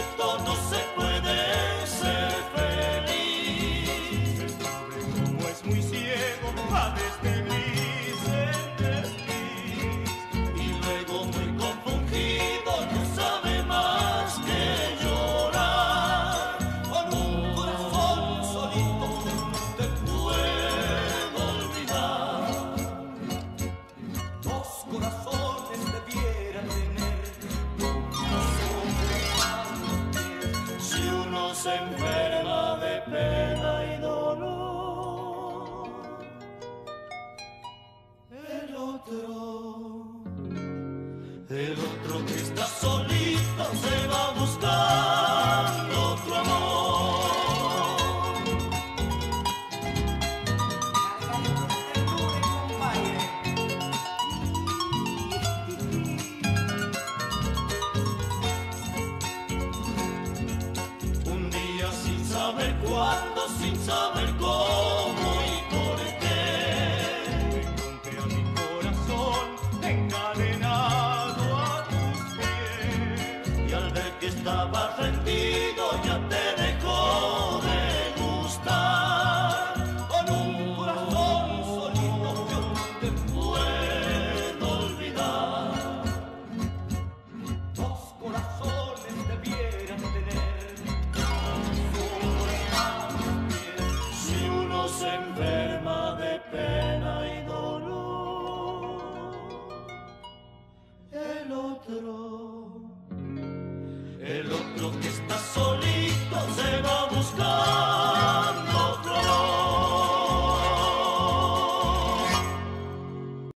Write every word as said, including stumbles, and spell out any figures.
solito no se puede ser feliz. El pobre como es muy ciego va desde gris en desliz. Y luego muy confundido no sabe más que llorar. Con un corazón solito no te puedo olvidar. Dos corazones debieran tener, Si uno se enferma de pena y dolor, el otro, el otro que está solito se va buscando otro amor. Un día sin saber cuándo, sin saber cómo y por qué, encontré a mi corazón encadenado a tus pies. y al ver que estaba rendido ya te dejó de gustar. Con un corazón solito yo no te puedo olvidar. Dos corazones debieran tener, Si uno se enferma de pena y dolor, el otro, el otro que